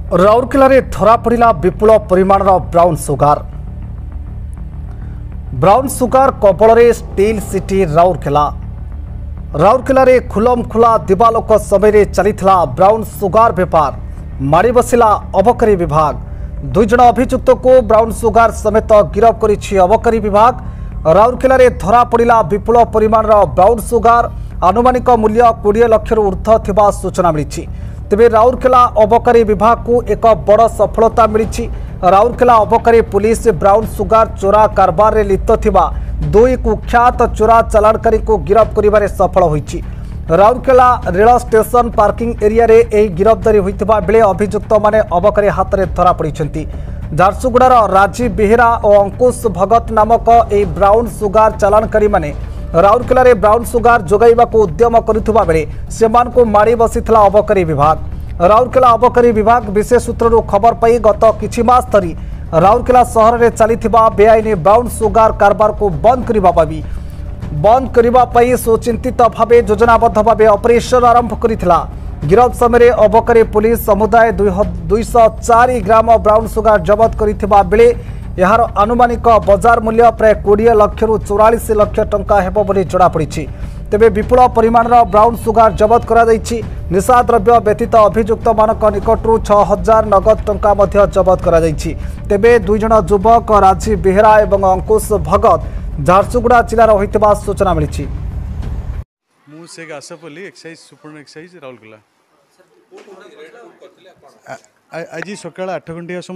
राउरकेला रे धरा पड़ा विपुल परिमाणर ब्राउन सुगार कबल रे स्टील सिटी राउरकेला रे खुलम खुला दिवालोक समय चलीथिला ब्राउन सुगार बेपार माड़ी बसिला अबकारी विभाग। दुई जन अभियुक्त को ब्राउन सुगार समेत गिरफ करिछि अबकारी विभाग। राउरकेला रे धरा पड़ा विपुल परिमाणर ब्राउन सुगार आनुमानिक मूल्य 20 लाख ऊर्ध्व थिबा सूचना मिली। तेबे राउरकेला अबकारी विभाग को एक बड़ सफलता मिली। राउरकेला अबकारी पुलिस ब्राउन सुगार चोरा कारबार रे लिप्त थिबा 2 कुख्यात चोरा चालाणकारी को गिरफ करिबारे सफल होईछि। Rourkela rail station parking area रे एही गिरफ्तारी होइतिबा बेले अभियुक्त माने अबकारी हाथ में धरा पड़िछन्ति। झारसुगुड़ार राजीव बेहेरा और अंकुश भगत नामक एही ब्राउन सुगार चालाणकारी माने राउरकेला रे ब्राउन सुगार जोगाइबाको उद्यम करुवा बेले सेमान को माड़ी बसिथिला अबकारी विभाग। राउरकेला अबकारी विभाग विशेष सूत्रରୁ खबर पाई गत किछि मास धरी राउरकेला सहर में चलीथिबा बेआईन ब्राउन सुगार कारबार को बंद करिबा पई सुचिंतित भावे योजनाबद्ध भावे ऑपरेशन आरंभ करिथिला। गिरफ समय अबकारी पुलिस समुदाय 204 ग्राम ब्राउन सुगार जबत करिथिबा बेले यार आनुमानिक बजार मूल्य प्राय 20 लाख रु 44 लाख टंका हेबो बोली जणा पड़िछि। तेबे विपुल परिमाणर ब्राउन सुगार जबत करा जायछि। निशा द्रव्य व्यतीत अभियुक्त मानक निकटरू 6000 नगद टंका मध्य जबत करा जायछि। तेबे दुई जन युवक राजीव बेहेरा एवं अंकुश भगत झारसुगुड़ा जिलार होइतबा सूचना मिली। मु शेख आसफअली एक्साइज सुपर्ण एक्साइज राउरकेला। आज सकाळ 8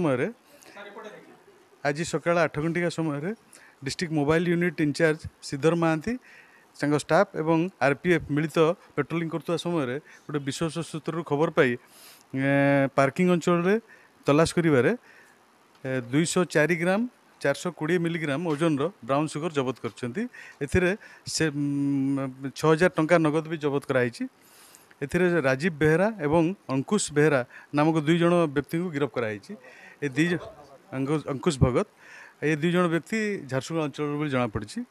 घंटिया समय district mobile unit incharge Siddhar Mahanti staff एवं आरपीएफ मिलित पेट्रोलिंग करता समय गोटे विश्वास सूत्र खबर पाई पार्किंग अंचल रे तलाश करिबारे 204 ग्राम 420 मिलीग्राम ओजन ब्राउन सुगर जबत करछन्ती। एथिरे से 6000 टंका नगद भी जबत कराई। एथिरे राजीव बेहेरा एवं अंकुश बेहेरा नामक 2 जन व्यक्ति को गिरफ्त कराई। अंकुश भगत ये 2 जन व्यक्ति झारसुगुड़ा अंचल जना पड़ी।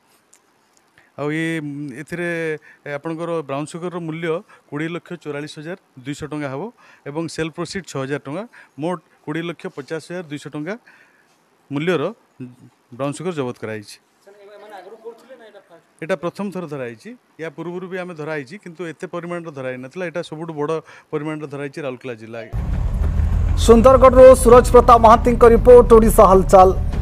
आपणकर ब्राउन सुगर मूल्य 20,44,200 टंका हम एवं सेल प्रोसीड 6000 टंका मोट 20,50,200 टंका मूल्यर ब्राउन सुगर जबत कराई। एटा प्रथम थर धराई। या पूर्व भी आम धराई किंतु एते परिमाण धराई नथिला। एटा सबुठ बड़ परिमाण धराई राउरकेला जिला। सुंदरगढ़ सूरज प्रताप महांती रिपोर्ट ओडिशा हलचल।